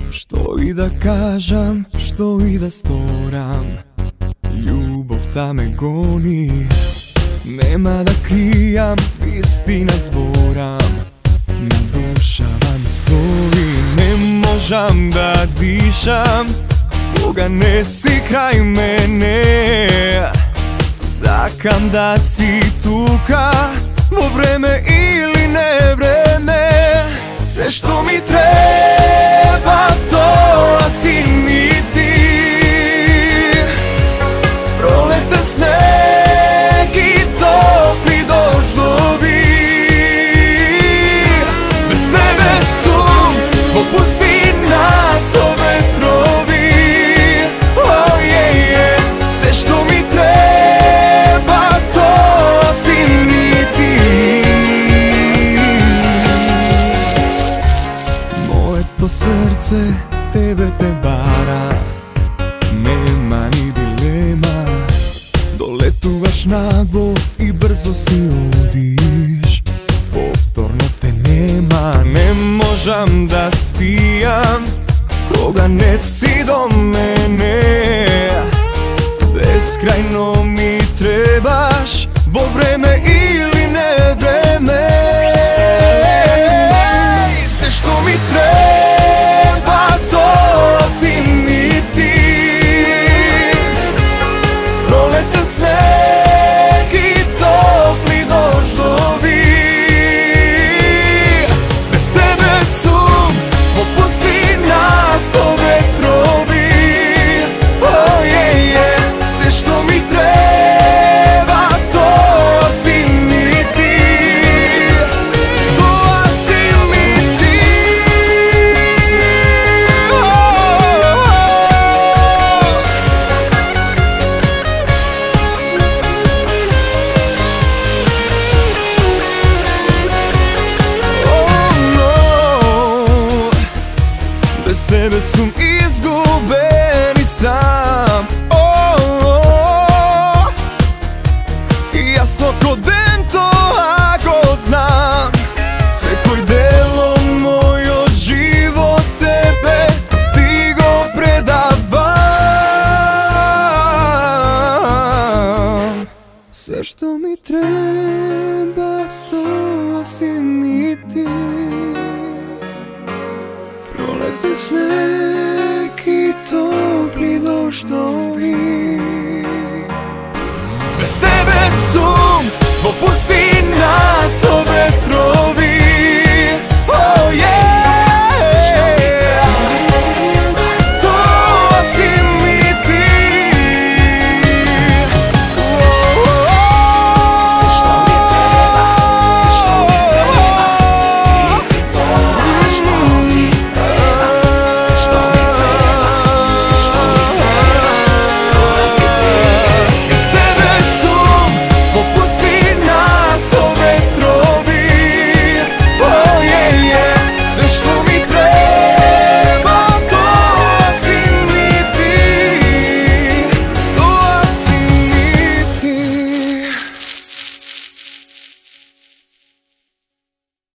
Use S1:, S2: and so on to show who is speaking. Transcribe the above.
S1: Što i da kažem, što i da storam, ljubav ta me goni. Nema da krijam, istina zboram, nadušava mi slovi. Ne možam da dišam, Boga ne si kraj mene. Sakam da si tuka, vo vreme ili ne vreme. Sve što mi treba to, a si mi ti. Prolete sneg i topli doždovi. Bez tebe sum, opusti nas o vetrovi. Oh yeah, yeah. Sve što mi treba to, a si mi ti. Moje to srce tebe te bara, nema ni dilema. Doletuvaš naglo i brzo si odiš, povtorno te nema. Ne možam da spijam, koga ne si do mene. Beskrajno mi trebaš, vo vreme ili ne vreme. Sve što mi treba to si mi ti. Prolete sneg i topli doždovi. Bez tebe sum, opusti nas o vetrovi. Oh yeah, yeah. Sve što mi treba to si mi ti. To si mi ti. Bez tebe sam izguben i sam. Jasno ko den to ako znam. Sve koji delo mojo život tebe, ti go predavam. Sve što mi treba to si mi ti. Prolete sneg i topli doždovi. Bez tebe